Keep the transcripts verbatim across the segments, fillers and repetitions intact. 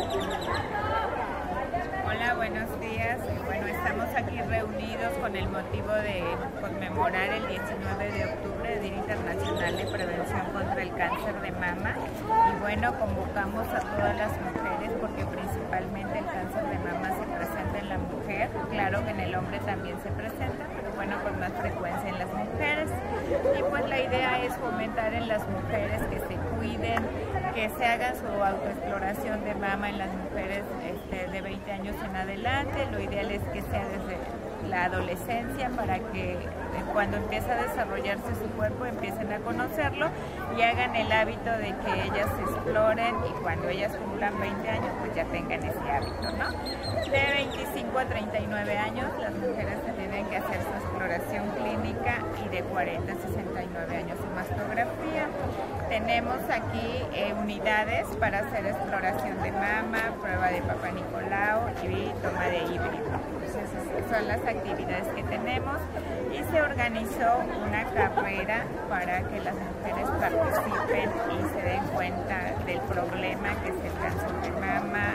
Hola, buenos días. Bueno, estamos aquí reunidos con el motivo de conmemorar el diecinueve de octubre, Día Internacional de Prevención contra el Cáncer de Mama. Y bueno, convocamos a todas las mujeres porque principalmente el cáncer de mama se presenta en la mujer. Claro que en el hombre también se presenta, pero bueno, con más frecuencia en las mujeres. Y pues la idea es fomentar en las mujeres que se cuiden, que se haga su autoexploración de mama en las mujeres este, de veinte años en adelante. Lo ideal es que sea desde la adolescencia para que cuando empieza a desarrollarse su cuerpo empiecen a conocerlo y hagan el hábito de que ellas se exploren y cuando ellas cumplan veinte años pues ya tengan ese hábito, ¿no? De veinticinco a treinta y nueve años las mujeres tienen que hacer su exploración clínica y de cuarenta a sesenta y nueve años su mastografía. Tenemos aquí eh, unidades para hacer exploración de mama, prueba de Papá Nicolau y toma de híbrido. Entonces, son las actividades que tenemos y se organizó una carrera para que las mujeres participen y se den cuenta del problema que es el cáncer de mama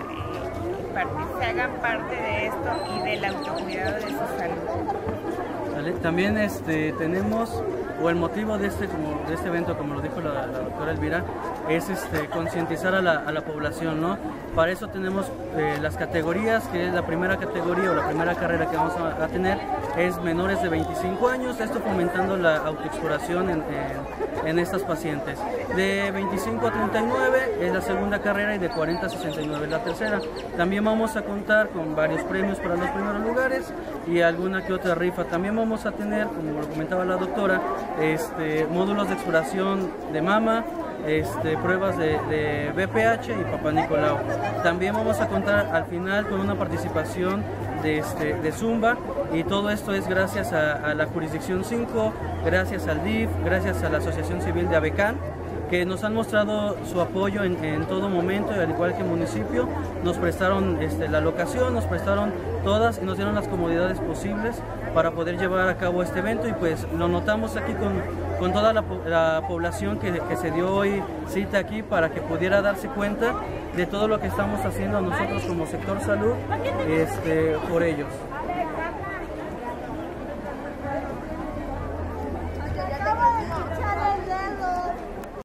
eh, y se hagan parte de esto y del autocuidado de su salud. Vale. También este, tenemos, o el motivo de este, como, de este evento, como lo dijo la, la doctora Elvira, es este, concientizar a la, a la población, ¿no? Para eso tenemos eh, las categorías, que es la primera categoría o la primera carrera que vamos a, a tener es menores de veinticinco años, esto fomentando la autoexploración en, en, en estas pacientes. De veinticinco a treinta y nueve es la segunda carrera y de cuarenta a sesenta y nueve es la tercera. También vamos a contar con varios premios para los primeros lugares y alguna que otra rifa. También vamos a tener, como lo comentaba la doctora, este, módulos de exploración de mama, Este, pruebas de, de B P H y Papá Nicolau. También vamos a contar al final con una participación de, este, de Zumba y todo esto es gracias a, a la Jurisdicción cinco, gracias al D I F, gracias a la Asociación Civil de Abecán, que nos han mostrado su apoyo en, en todo momento, y al igual que el municipio, nos prestaron este, la locación, nos prestaron todas y nos dieron las comodidades posibles para poder llevar a cabo este evento y pues lo notamos aquí con, con toda la, la población que, que se dio hoy cita aquí para que pudiera darse cuenta de todo lo que estamos haciendo nosotros como sector salud este, por ellos.